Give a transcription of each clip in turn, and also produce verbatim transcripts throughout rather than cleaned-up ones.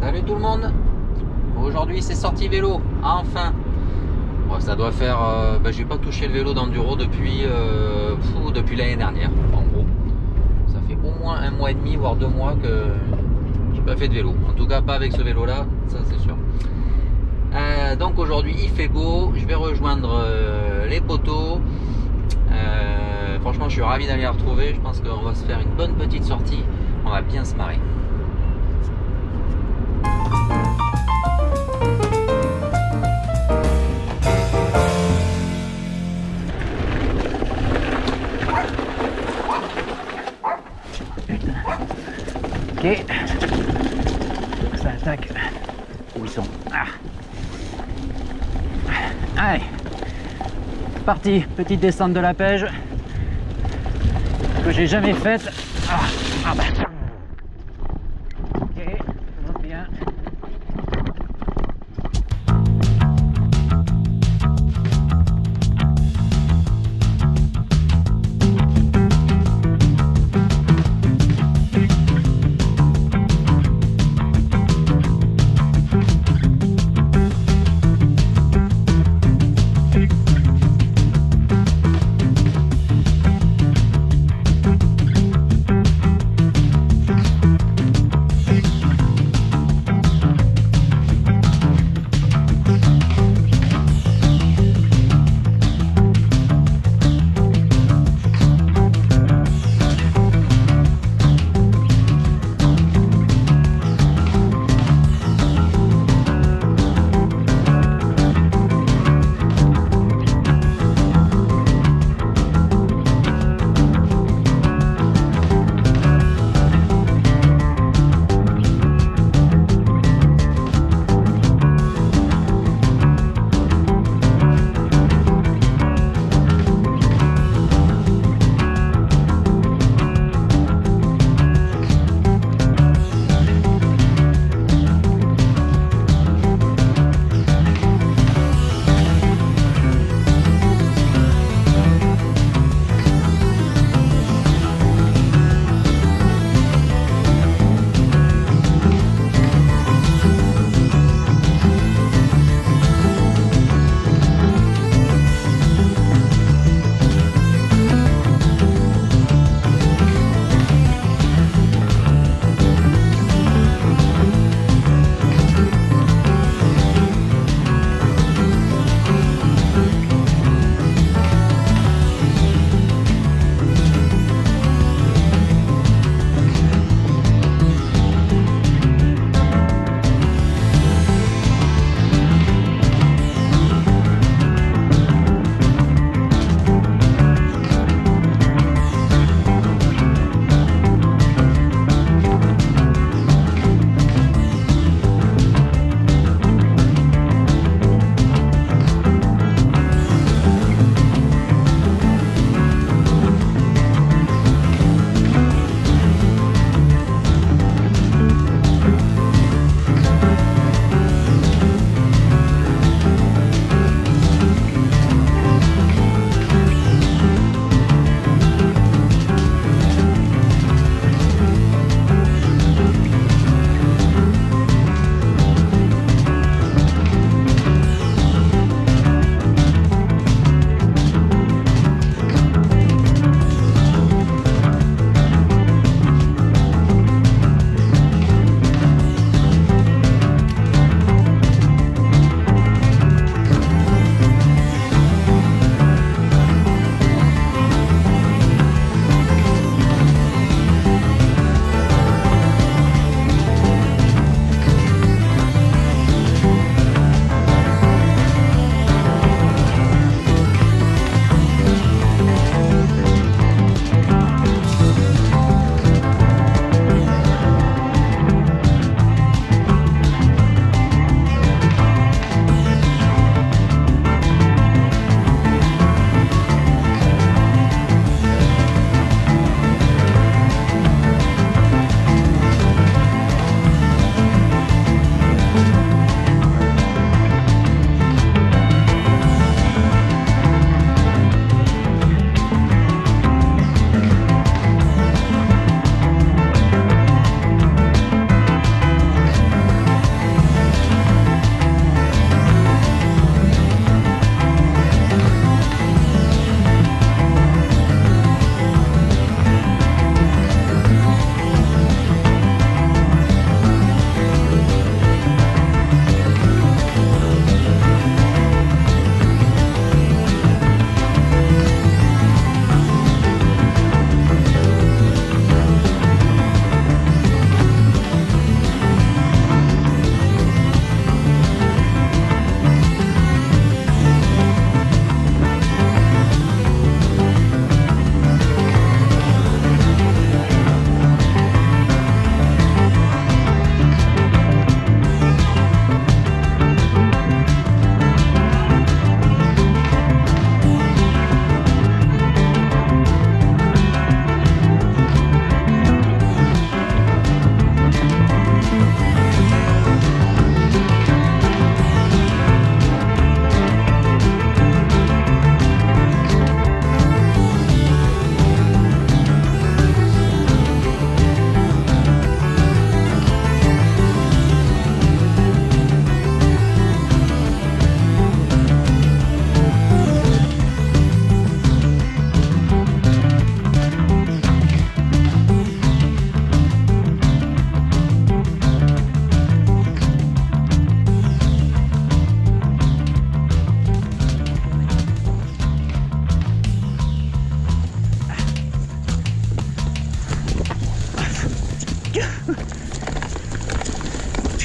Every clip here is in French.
Salut tout le monde. Aujourd'hui c'est sortie vélo, enfin. Bon, ça doit faire, euh, bah, j'ai pas touché le vélo d'enduro depuis, euh, fou, depuis l'année dernière. En gros, ça fait au moins un mois et demi, voire deux mois que j'ai pas fait de vélo. En tout cas pas avec ce vélo là, ça c'est sûr. Euh, donc aujourd'hui il fait beau, je vais rejoindre euh, les poteaux. Euh, franchement je suis ravi d'aller les retrouver. Je pense qu'on va se faire une bonne petite sortie, on va bien se marrer. Ok, ça attaque. Où ils sont? Ah. Allez, parti, petite descente de la Pège que j'ai jamais faite. Ah. Ah bah. Ok, ça va bien.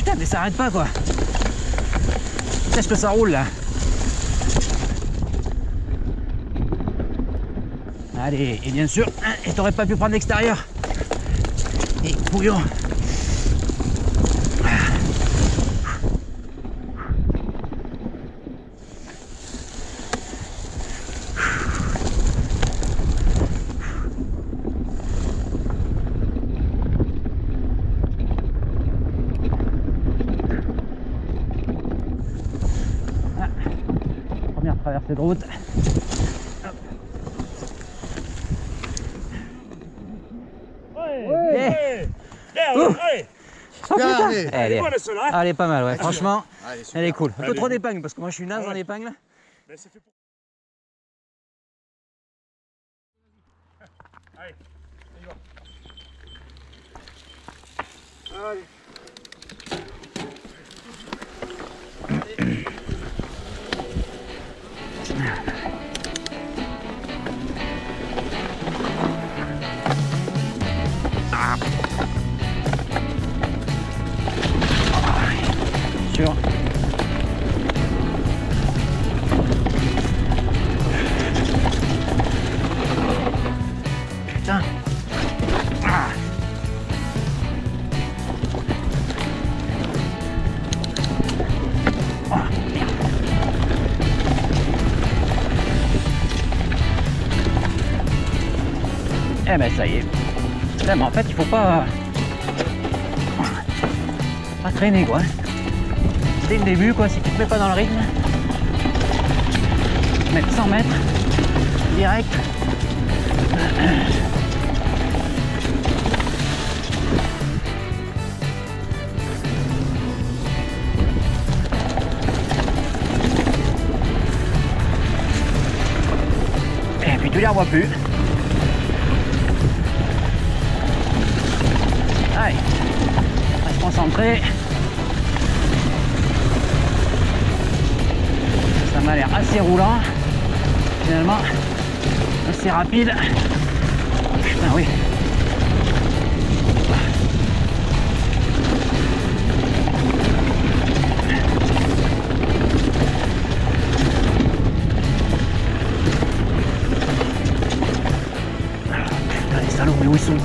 Putain, mais ça arrête pas quoi. Qu'est-ce que ça roule là. Allez, et bien sûr, hein, et t'aurais pas pu prendre l'extérieur. Et bouillon. Ah, première traversée de route. Ouais. Allez. Oh, putain. Allez. Elle est, elle est pas mal, ouais. Franchement, Allez, elle est cool. Un peu Allez. trop d'épingles parce que moi je suis naze Ouais. dans l'épingle. Ben, c'est fait pour... Allez, on y va. Allez. Sûr. Putain. Ah. Oh, merde. Eh ben ça y est. Putain, mais en fait il faut pas pas traîner quoi. Dès le début quoi, si tu te mets pas dans le rythme, mettre cent mètres direct. Et puis tu les revois plus. Allez, on va se concentrer. Ça m'a l'air assez roulant, finalement, assez rapide. Putain, oui. Putain, les salauds, mais où ils sont?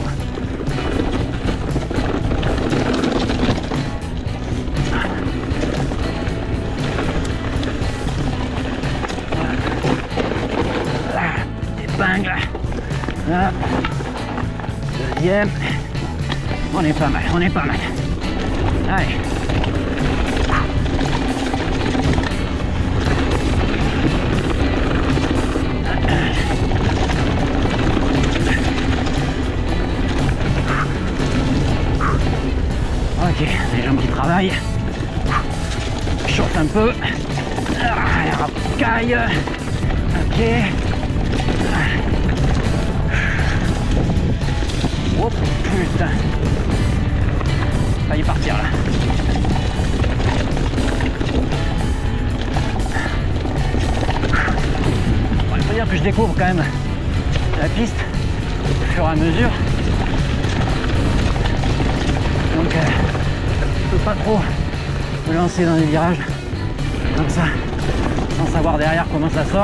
Là. Deuxième. On est pas mal, on est pas mal. Allez. Ok, les jambes qui travaillent. Chauffe un peu. Ah, caille. Ok. Oh putain, failli partir là. Bon, il faut dire que je découvre quand même la piste au fur et à mesure. Donc euh, je peux pas trop me lancer dans les virages comme ça, sans savoir derrière comment ça sort.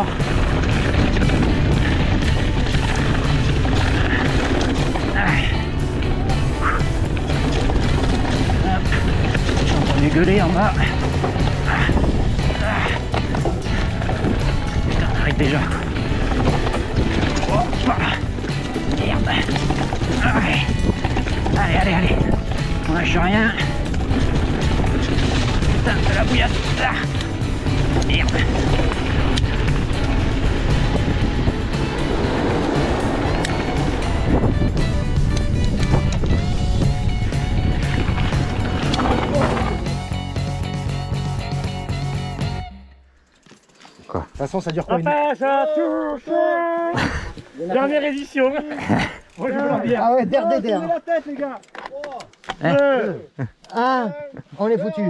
J'entends gueuler en bas. Putain, arrête déjà. Oh, merde. Allez, allez, allez. On lâche rien. Putain, de la bouillasse. Merde. De toute façon, ça dure pas La une... pêche à toucher. Dernière édition. Moi, je veux leur dire. Ah ouais, der, der, der. Tournez la tête, les gars. Hein Deux. Ah, on est foutu.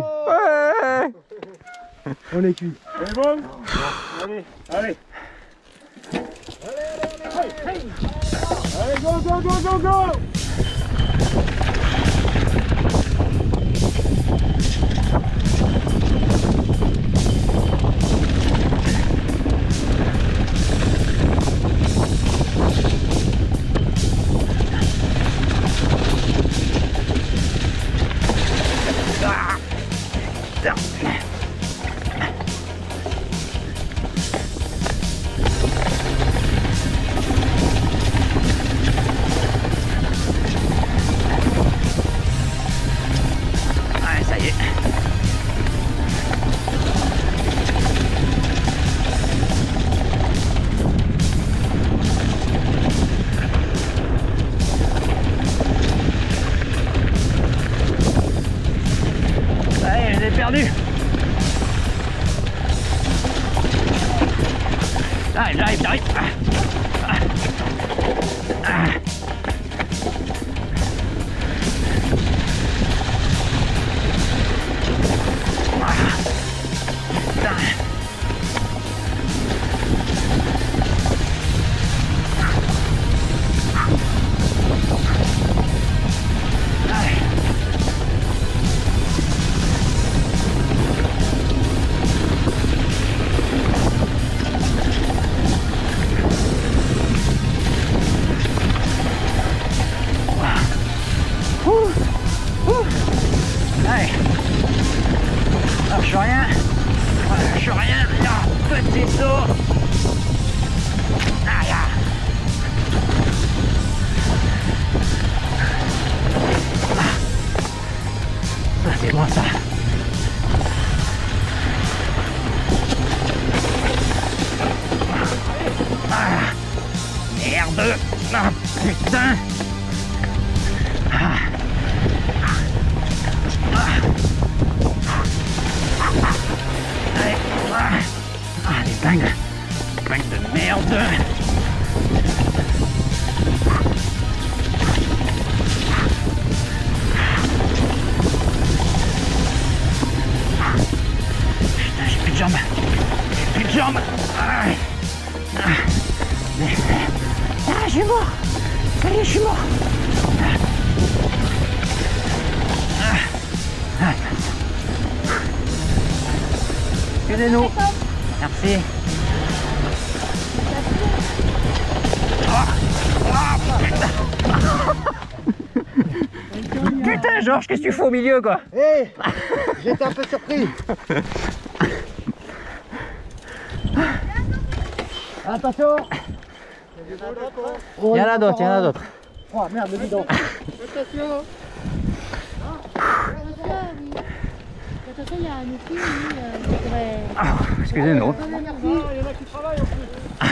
On est cuit. C'est bon. Allez, allez. Allez, allez, allez, go, go, go, go, go. putain. Allez, ça y est. Allez, je l'ai perdu. Ah, j'arrive, j'arrive. Ah. Ah. Ah. Putain. Allez. Ouh. Ouh. Allez. Lâche rien. Lâche rien. Ah, petit saut. Aïe. Ça c'est bon ça. Ah. Merde. Ah, putain. Ah. Allez, ah, ah, les dingues, dingues de merde. Putain, j'ai plus de jambes, j'ai plus de jambes. Ah, ah, mais, ah, je suis mort. Ça y est, je suis mort. Ah, ah. Excusez-nous. Merci. Ah, ah, putain. Putain, Georges, qu'est-ce que tu fais au milieu, quoi? Hé hey, j'étais un peu surpris. Attention. Il y en a d'autres, il y en a d'autres. Oh merde, le bidon. Attention. Attention, il y a un outil, lui, euh, il devrait... Ah, excusez-nous. Ah, il y en a qui travaillent en plus.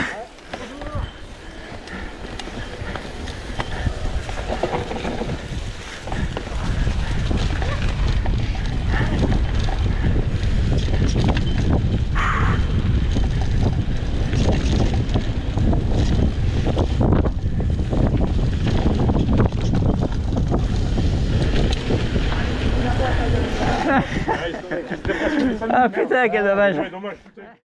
Ah putain, quel dommage. Ouais, dommage, putain.